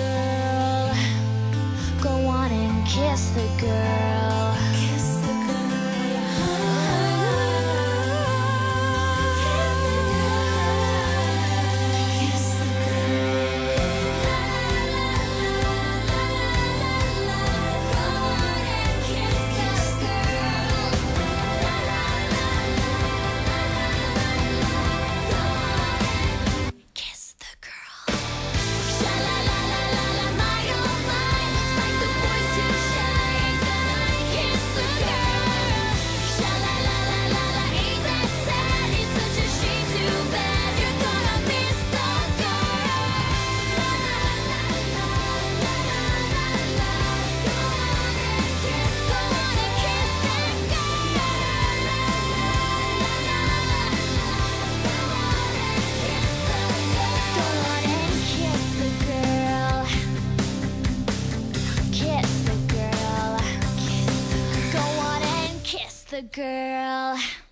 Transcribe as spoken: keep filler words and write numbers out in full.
girl. Go on and kiss the girl. Kiss the girl. Kiss the girl. Go on and kiss the girl. Kiss the girl. Sha la la la la la, my oh my, looks like the boy's too shy. Ain't gonna kiss the girl. Sha la la la la la, ain't that sad? It's such a shame, too bad. You're gonna miss the girl. La la la la la la la la. Go on and kiss, go on and kiss that girl. La la la la la la. Go on and kiss the girl. Kiss the girl. Kiss the girl. Go on and kiss the girl.